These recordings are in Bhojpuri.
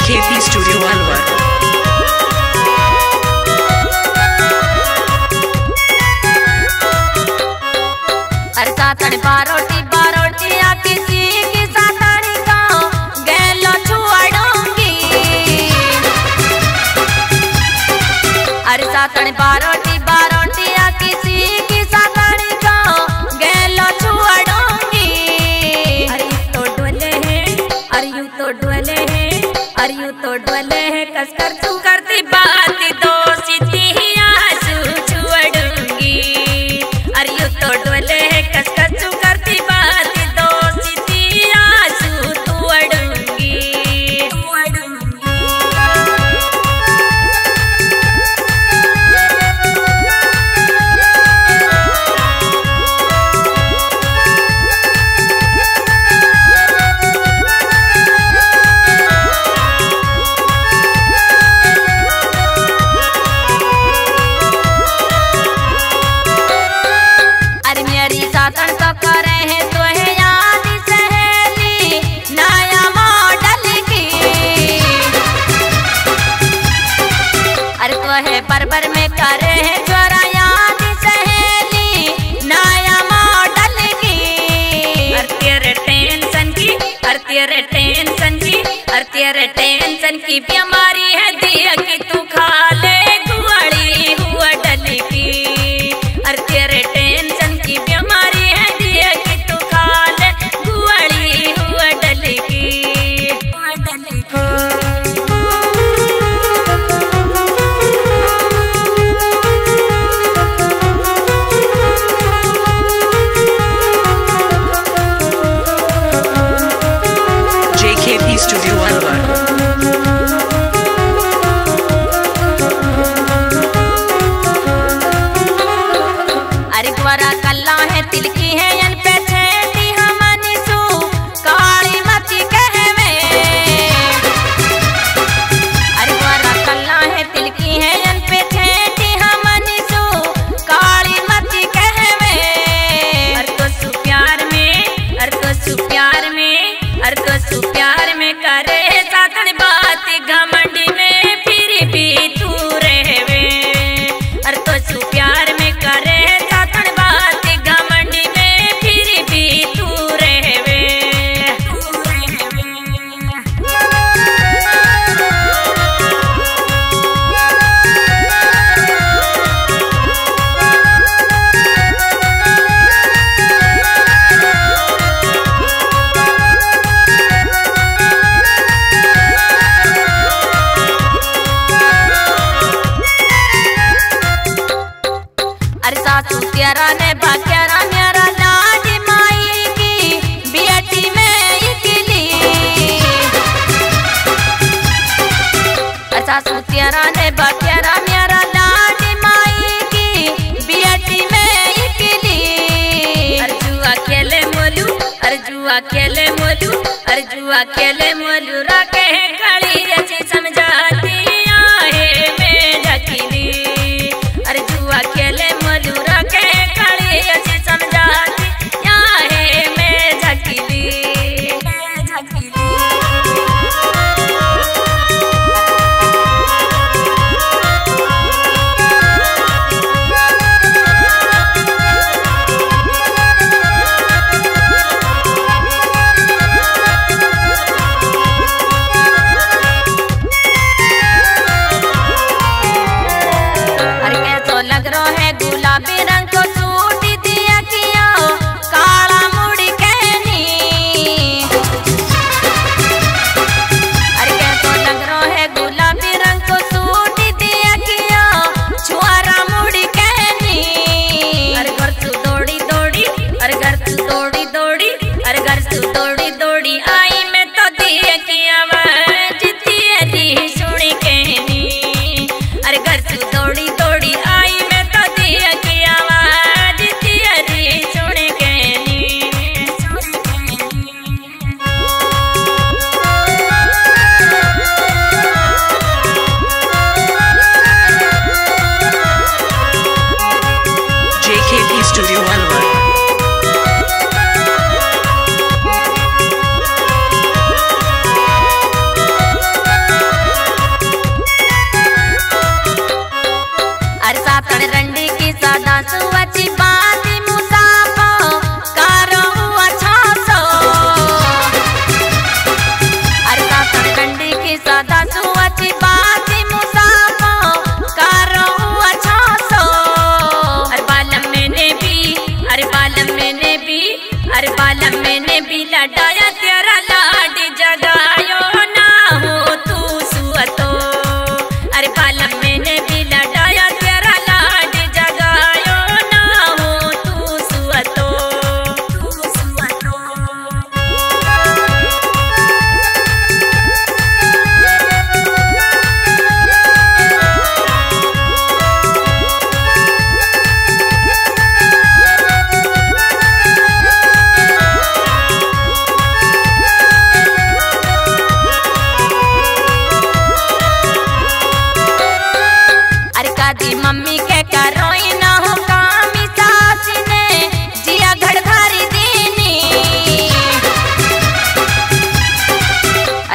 JKP Studio Alwar। अरे सातन बारोटी बारोटी आ किसी की सातनी का गैलो छुआड़ूंगी। अरे सातन बारोटी बारोटी आ किसी की सातनी का गैलो छुआड़ूंगी। अरे तो डोले है, अरे यूं तो डोले है, अरे यूं तो डोले है, कसकर तू करती बात दोषी ही आंसू छुआड़ूंगी। अरे यूं तो डोले कसकचू करती बात दोषी थी आंसू तू अड़ूंगी। अरे मेरी सातन तो करे है तो है याद सहेली नया मॉडल की। अरे तो है बरबर में करे है जोरा याद सहेली नया मॉडल की। अरे तेरे टेंशन की, अरे तेरे टेंशन की, अरे तेरे टेंशन की बीमारी है दिया कि तू खा ले गुआड़ी हुआ डल की। अरे तेरे टेंशन की बीमारी है दिया कि तू खा ले गुआड़ी हुआ डल की। JKP Studio Alwar। अरे ग्वारा कल्ला है तिलकी है यन पे छेटी हमनी सू काली मची कहवे। अरे ग्वारा कल्ला है तिलकी है यन पे छेटी हमनी सू काली मची कहवे। अरे तो सु प्यार में, अरे तो सु प्यार में, अरे तो सु प्यार में करे सातन बात घमंडी में फिर भी तू रहवे। अरे तो सु प्यार में करे सातन बात घमंडी में फिर भी तू रहवे। अरे सासू तेरा ने बाक्यारा मेरा लाडी माई की बेटी में इकली। अरे सासू तेरा ने बाक्यारा मेरा लाडी माई की बेटी में इकली। अरे जुआ खेले मोलू, अरे जुआ खेले मोलू, अरे जुआ खेले मोलू रखे कड़ी ऐसी समझाती आहे में ढकीली। अरे जुआ खेले मोलू रखे कड़ी ऐसी समझाती आहे में ढकीली।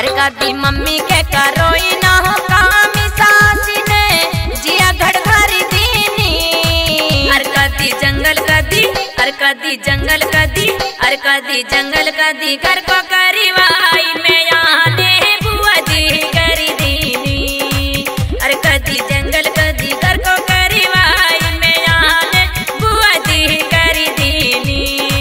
अरे कदी मम्मी के करोई ना हो काम सासी ने जिया घर घर दीनी। अरे कदी जंगल कदी, अरे कदी जंगल कदी, अरे कदी जंगल कदी घर को करीवाई में आने बुआ दी करी दीनी। अरे कदी जंगल कदी घर को करीवाई में आने बुआ दी करी दीनी।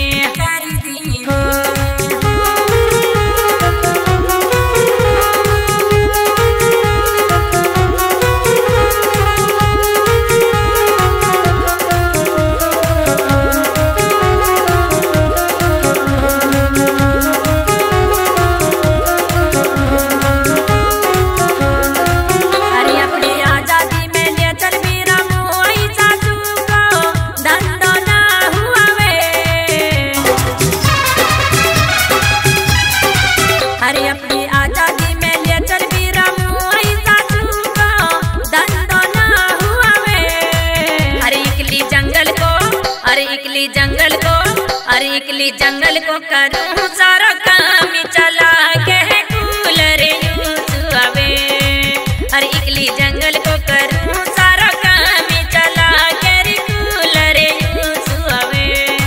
अरे अपनी आजादी में ले चल बीरा मुआई सासू को धंधो ना हुआ वे। अरे इकली जंगल को, अरे इकली जंगल को, अरे इकली जंगल को करूँ सारा काम चला के कूलर यूज आवे। अरे इकली जंगल को करूँ सारा काम चला के कूलर यूज आवे।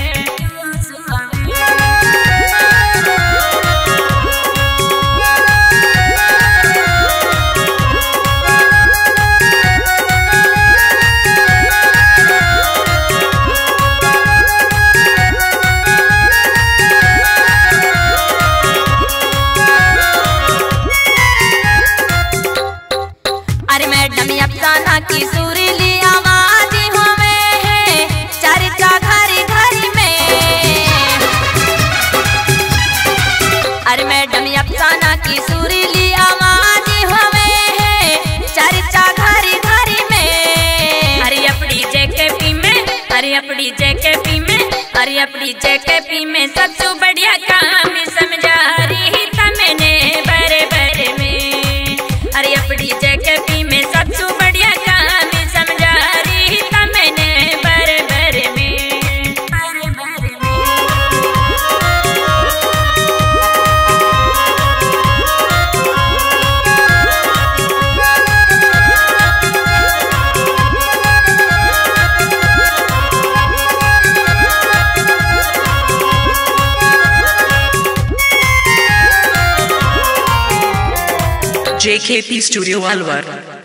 मैडम अफसाना की सुरीली आवाज हमें है चर्चा घरी घरी में। अरे मैडम अफसाना की सुरीली आवाज हमें है चर्चा घरी घरी में। अरे अपनी जेकेपी में, अरे अपनी जेकेपी में, अरे अपनी जेकेपी में सबसे बढ़िया काम समझा रही तमने बरे बरे में। अरे अपनी जेकेपी में सबसे बढ़िया काम समझा रही तमने बरे बरे में, बरे बरे में। JKP Studio Alwar।